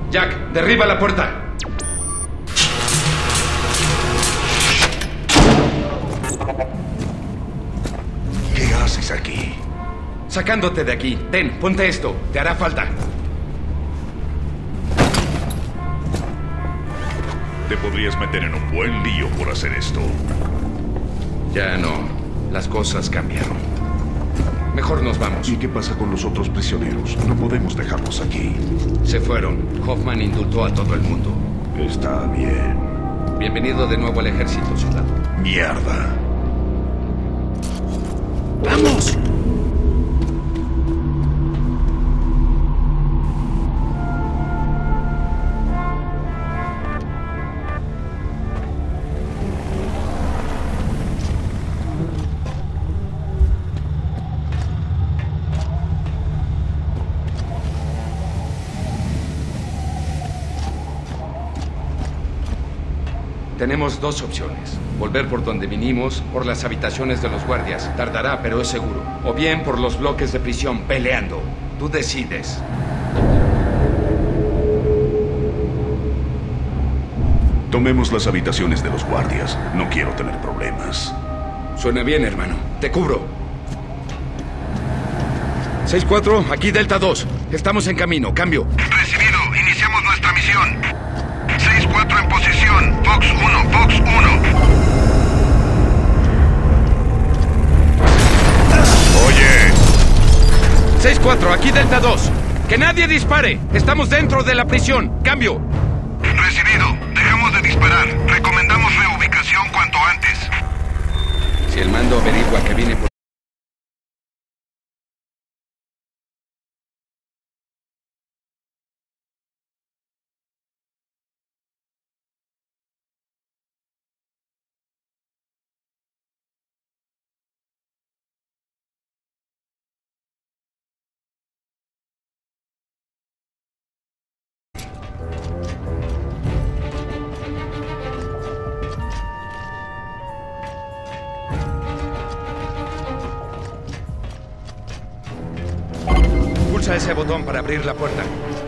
Jack, derriba la puerta. ¿Qué haces aquí? Sacándote de aquí. Ten, ponte esto. Te hará falta. Te podrías meter en un buen lío por hacer esto. Ya no. Las cosas cambiaron. Mejor nos vamos. ¿Y qué pasa con los otros prisioneros? No podemos dejarlos aquí. Se fueron. Hoffman indultó a todo el mundo. Está bien. Bienvenido de nuevo al ejército, soldado. Mierda. ¡Vamos! Tenemos dos opciones. Volver por donde vinimos, por las habitaciones de los guardias. Tardará, pero es seguro. O bien por los bloques de prisión, peleando. Tú decides. Tomemos las habitaciones de los guardias. No quiero tener problemas. Suena bien, hermano. Te cubro. 6-4, aquí Delta 2. Estamos en camino. Cambio. Recibido. Iniciamos nuestra misión. 6-4 en posición. Fox 1, Fox 1. Oye. 6-4, aquí Delta 2. ¡Que nadie dispare! Estamos dentro de la prisión. Cambio. Recibido. Dejamos de disparar. Recomendamos reubicación cuanto antes. Si el mando averigua que vine por... Pulsa ese botón para abrir la puerta.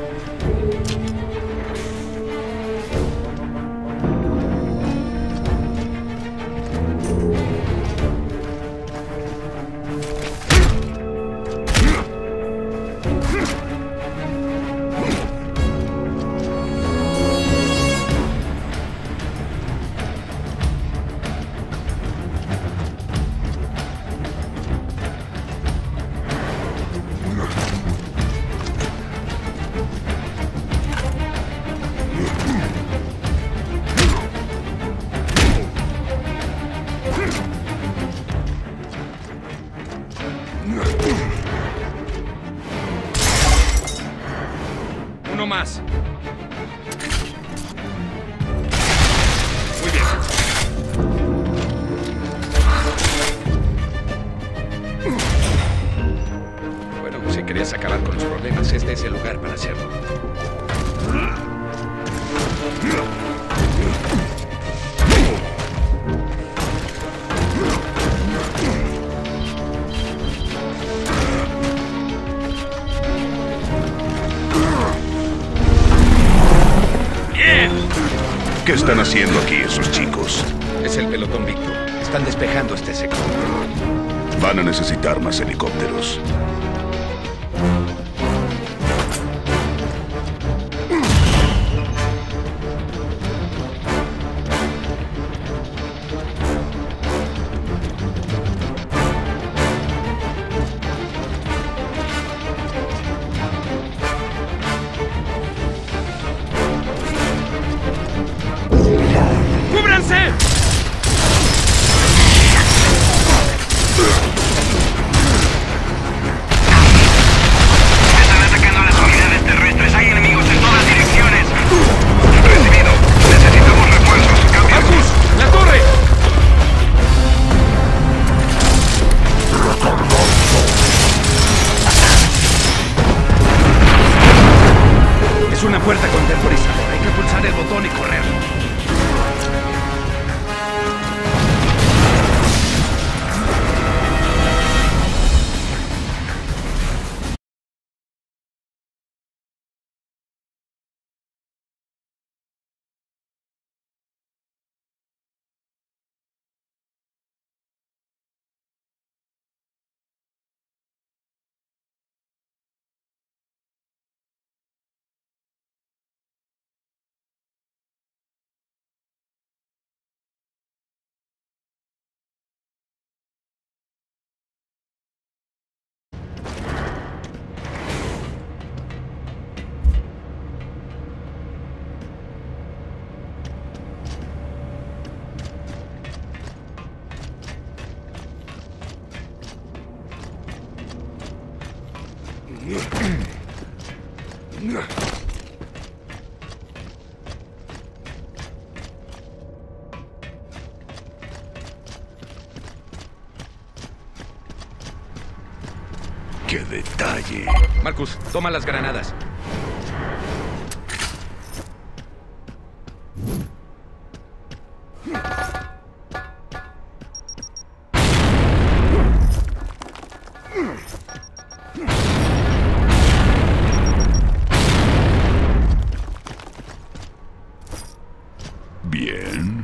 Uno más. Muy bien. Bueno, si querías acabar con los problemas, este es el lugar para hacerlo. ¿Qué están haciendo aquí esos chicos? Es el pelotón Víctor. Están despejando este sector. Van a necesitar más helicópteros. ¡Cúbranse! Están atacando a las unidades terrestres. Hay enemigos en todas direcciones. Recibido. Necesitamos refuerzos. Cambio. ¡Marcus! ¡La torre! Es una puerta con temporizador. Hay que pulsar el botón y correr. ¡Qué detalle! Marcus, toma las granadas. Bien.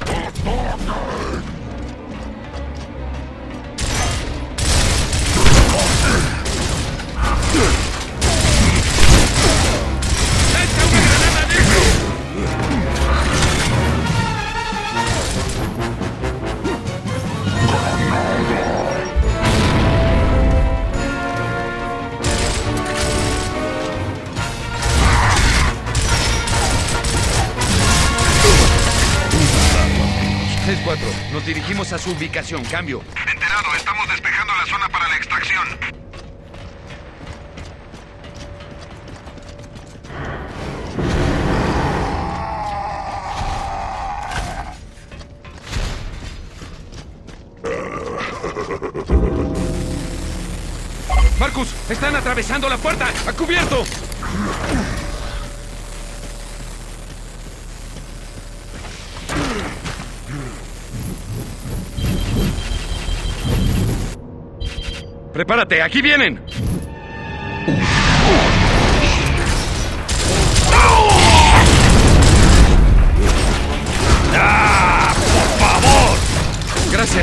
Nos dirigimos a su ubicación. Cambio. Enterado, estamos despejando la zona para la extracción. Marcus, están atravesando la puerta. ¡A cubierto! ¡Prepárate! ¡Aquí vienen! ¡Ah! ¡Por favor! Gracias.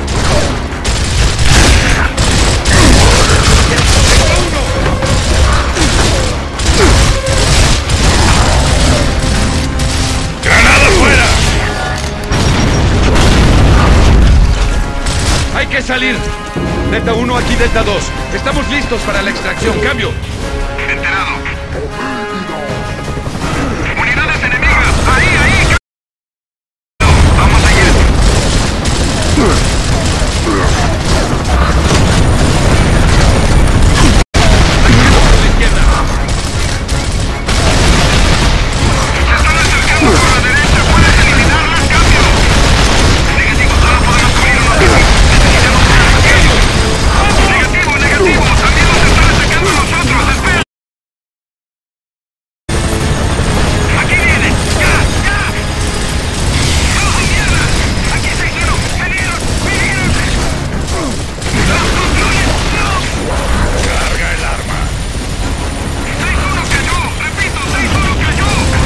¡Granada fuera! ¡Hay que salir! Delta 1, aquí Delta 2. Estamos listos para la extracción. Cambio. Enterado. ¡Unidades enemigas! ¡Ahí, ahí! ¡Vamos allá! A la izquierda. ¡Se están acercando por la derecha! ¡Puedes eliminarlas! ¡Cambio! Negativo, solo podemos cubrir unos segundos. Necesitamos un bloqueo. Negativo, negativo. También nos están atacando a nosotros. Espera. Aquí vienen. ¡Ya! ¡Ya! ¡No, mierda! Aquí está uno. ¡Peligro! ¡Peligro! ¡Los construyen! ¡No! ¡Carga el arma! 6-1 cayó. Repito, 6-1 cayó.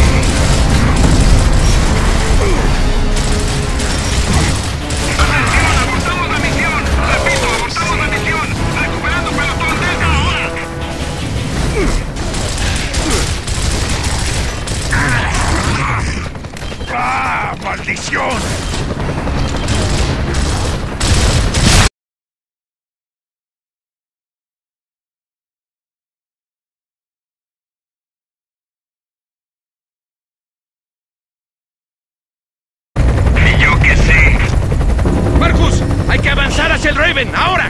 Atención, abortamos la misión. Repito, abortamos la misión. Recuperando pelotón Delta ahora. ¡Ah, maldición! Y yo qué sé. Marcus, hay que avanzar hacia el Raven. ¡Ahora!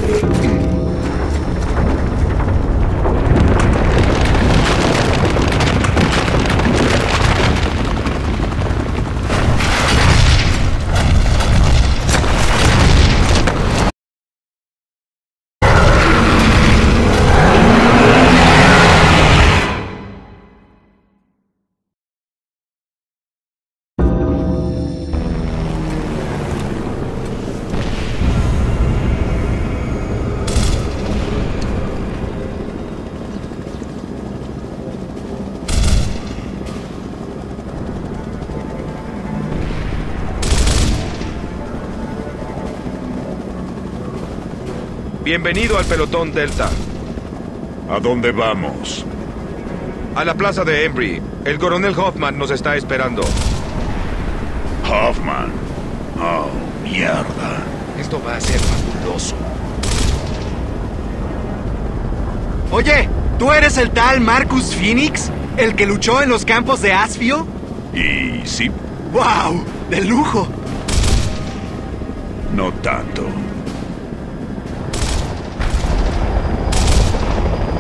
Bienvenido al pelotón Delta. ¿A dónde vamos? A la plaza de Embry. El coronel Hoffman nos está esperando. Hoffman. Oh, mierda. Esto va a ser fabuloso. Oye, ¿tú eres el tal Marcus Phoenix? ¿El que luchó en los campos de Aspio? Y sí, ¡Wow! ¡De lujo! no tanto.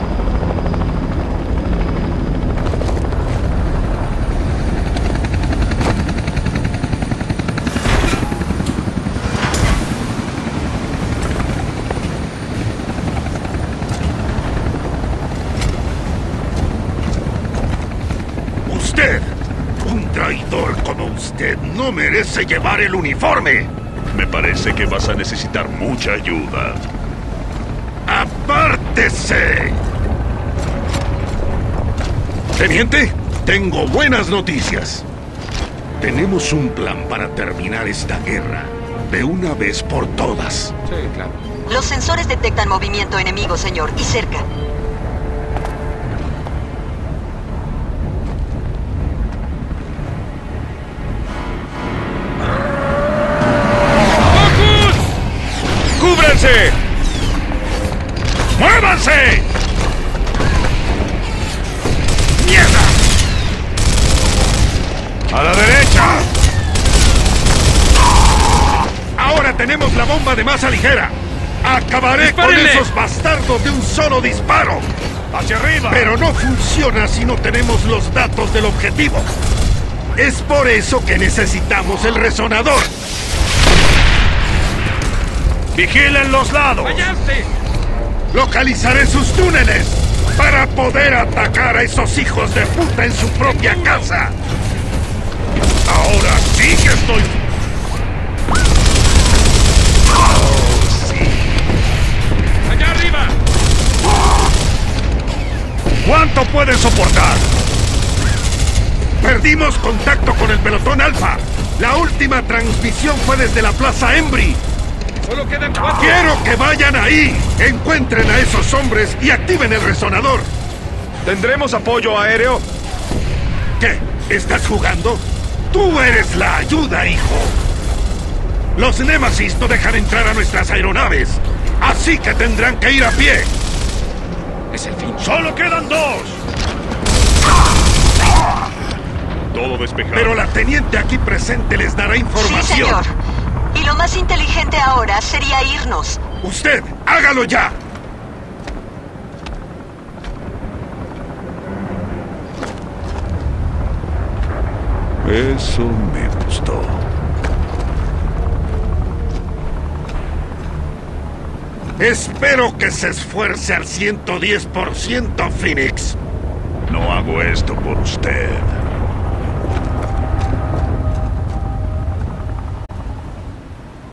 como usted no merece llevar el uniforme. Me parece que vas a necesitar mucha ayuda. ¡Apártese! Teniente, tengo buenas noticias. Tenemos un plan para terminar esta guerra de una vez por todas. Sí, claro. Los sensores detectan movimiento enemigo, señor, y cerca. ¡Cúbranse! ¡Muévanse! ¡Mierda! ¡A la derecha! Ahora tenemos la bomba de masa ligera. Acabaré ¡Dispárenle! con esos bastardos de un solo disparo. ¡Hacia arriba! Pero no funciona si no tenemos los datos del objetivo. Es por eso que necesitamos el resonador. ¡Vigilen los lados! ¡Fallaste! Localizaré sus túneles para poder atacar a esos hijos de puta en su propia casa. Ahora sí que estoy... ¡Allá arriba! ¿Cuánto pueden soportar? Perdimos contacto con el pelotón Alfa. La última transmisión fue desde la Plaza Embry. Solo quedan 4. Quiero que vayan ahí, encuentren a esos hombres y activen el resonador. ¿Tendremos apoyo aéreo? ¿Qué? ¿Estás jugando? Tú eres la ayuda, hijo. Los Némesis no dejan entrar a nuestras aeronaves, así que tendrán que ir a pie. Es el fin. ¡Solo quedan 2! Todo despejado. Pero la teniente aquí presente les dará Sí, información. señor. Y lo más inteligente ahora sería irnos. Usted, hágalo ya. Eso me gustó. Espero que se esfuerce al 110%, Phoenix. No hago esto por usted.